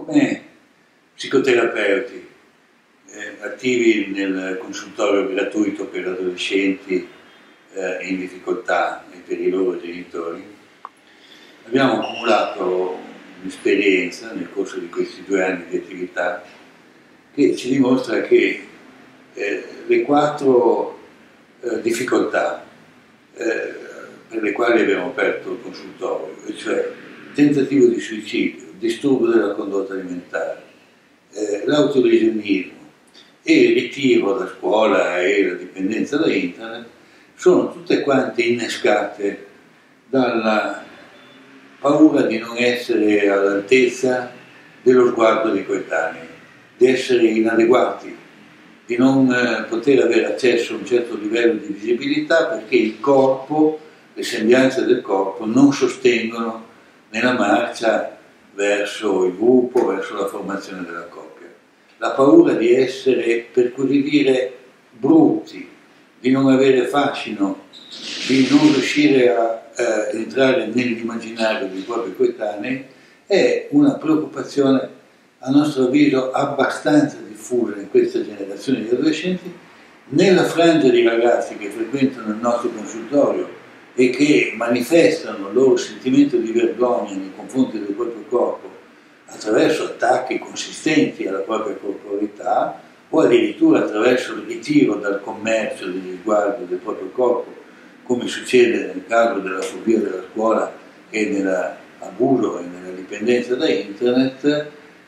come psicoterapeuti attivi nel consultorio gratuito per adolescenti in difficoltà e per i loro genitori, abbiamo accumulato un'esperienza nel corso di questi 2 anni di attività che ci dimostra che le 4 difficoltà per le quali abbiamo aperto il consultorio, cioè tentativo di suicidio, disturbo della condotta alimentare, l'autolesionismo e il ritiro da scuola e la dipendenza da internet, sono tutte quante innescate dalla paura di non essere all'altezza dello sguardo dei coetanei, di essere inadeguati, di non poter avere accesso a un certo livello di visibilità perché il corpo, le sembianze del corpo non sostengono nella marcia verso il gruppo, verso la formazione della coppia. La paura di essere, per così dire, brutti, di non avere fascino, di non riuscire a entrare nell'immaginario dei propri coetanei è una preoccupazione, a nostro avviso, abbastanza diffusa in questa generazione di adolescenti, nella frangia di ragazzi che frequentano il nostro consultorio e che manifestano il loro sentimento di vergogna nei confronti del proprio corpo attraverso attacchi consistenti alla propria corporalità o addirittura attraverso il ritiro dal commercio degli sguardi del proprio corpo, come succede nel caso della fobia della scuola e nell'abuso e nella dipendenza da internet,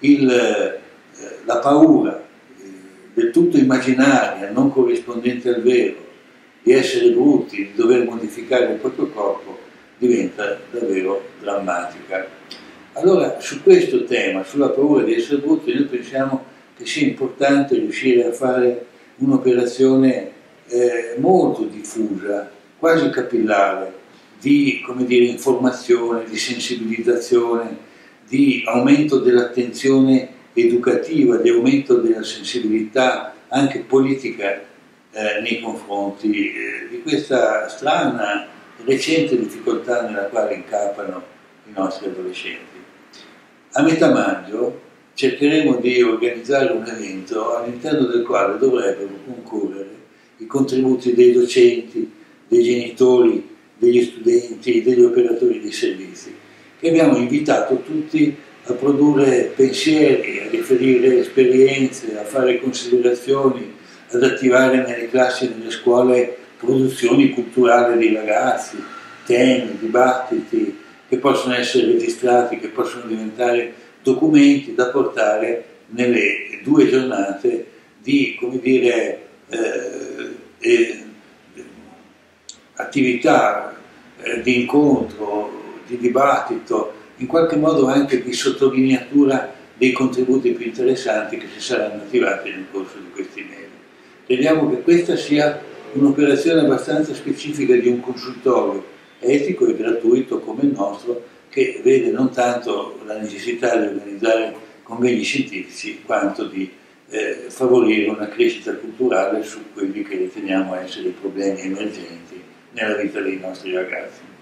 la paura del tutto immaginaria, non corrispondente al vero, di essere brutti, di dover modificare il proprio corpo, diventa davvero drammatica. Allora, su questo tema, sulla paura di essere brutti, noi pensiamo che sia importante riuscire a fare un'operazione molto diffusa, quasi capillare, di, come dire, informazione, di sensibilizzazione, di aumento dell'attenzione educativa, di aumento della sensibilità anche politica nei confronti di questa strana, recente difficoltà nella quale incappano i nostri adolescenti. A metà maggio cercheremo di organizzare un evento all'interno del quale dovrebbero concorrere i contributi dei docenti, dei genitori, degli studenti, degli operatori dei servizi, che abbiamo invitato tutti a produrre pensieri, a riferire esperienze, a fare considerazioni, ad attivare nelle classi e nelle scuole produzioni culturali dei ragazzi, temi, dibattiti che possono essere registrati, che possono diventare documenti da portare nelle 2 giornate di, come dire, attività di incontro, di dibattito, in qualche modo anche di sottolineatura dei contributi più interessanti che si saranno attivati nel corso di questi mesi. Crediamo che questa sia un'operazione abbastanza specifica di un consultorio etico e gratuito come il nostro, che vede non tanto la necessità di organizzare convegni scientifici quanto di favorire una crescita culturale su quelli che riteniamo essere i problemi emergenti nella vita dei nostri ragazzi.